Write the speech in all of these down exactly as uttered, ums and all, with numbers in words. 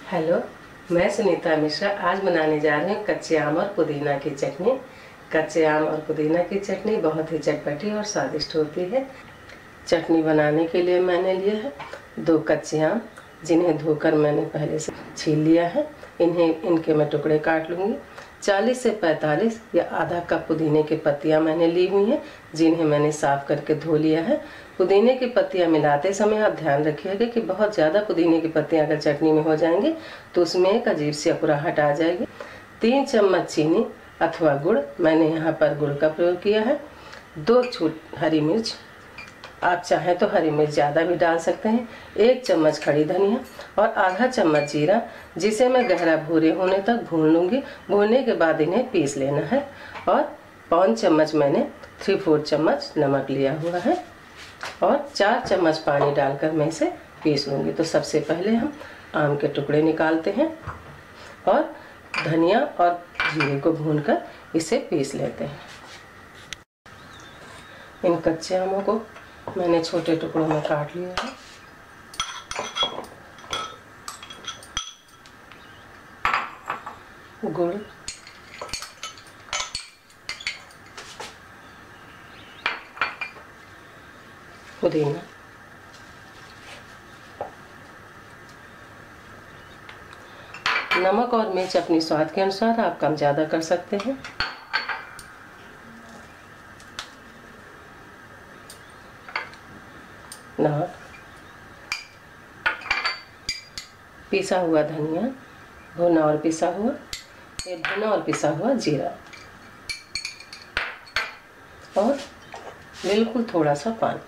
Hello, मैं सुनीता मिश्रा आज बनाने जा रही हूँ कच्चे आम और पुदीना की चटनी। कच्चे आम और पुदीना की चटनी बहुत ही चटपटी और स्वादिष्ट होती है। चटनी बनाने के लिए मैंने लिया है दो कच्चे आम, जिन्हें धोकर मैंने पहले से छील लिया है। इन्हें इनके मैं टुकड़े काट लूँगी। चालीस से पैंतालीस या आधा कप पुदीने की पत्तियां मैंने ली हुई हैं, जिन्हें मैंने साफ करके धो लिया है। पुदीने की पत्तियां मिलाते समय आप ध्यान रखिएगा कि बहुत ज़्यादा पुदीने की पत्तियां अगर चटनी में हो जाएंगी तो उसमें एक अजीब सी अकुराहट आ जाएगी। तीन चम्मच चीनी अथवा गुड़, मैंने यहाँ पर गुड़ का प्रयोग किया है। दो छूट हरी मिर्च, आप चाहें तो हरी मिर्च ज़्यादा भी डाल सकते हैं। एक चम्मच खड़ी धनिया और आधा चम्मच जीरा, जिसे मैं गहरा भूरे होने तक भून लूँगी। भूनने के बाद इन्हें पीस लेना है। और पौन चम्मच मैंने थ्री फोर चम्मच नमक लिया हुआ है और चार चम्मच पानी डालकर मैं इसे पीस लूँगी। तो सबसे पहले हम आम के टुकड़े निकालते हैं और धनिया और जीरे को भूनकर इसे पीस लेते हैं। इन कच्चे आमों को मैंने छोटे टुकड़ों में काट लिया है। गुड़, पुदीना, नमक और मिर्च अपनी स्वाद के अनुसार आप कम ज़्यादा कर सकते हैं। नमक, पिसा हुआ धनिया, भुना और पिसा हुआ, ये भुना और पिसा हुआ जीरा और बिल्कुल थोड़ा सा पानी।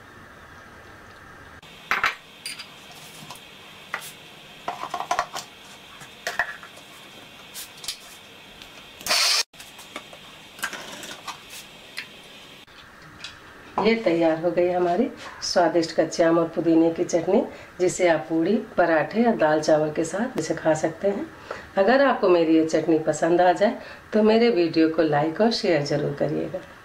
ये तैयार हो गई हमारी स्वादिष्ट कच्चे आम और पुदीने की चटनी, जिसे आप पूड़ी, पराठे या दाल चावल के साथ इसे खा सकते हैं। अगर आपको मेरी ये चटनी पसंद आ जाए तो मेरे वीडियो को लाइक और शेयर ज़रूर करिएगा।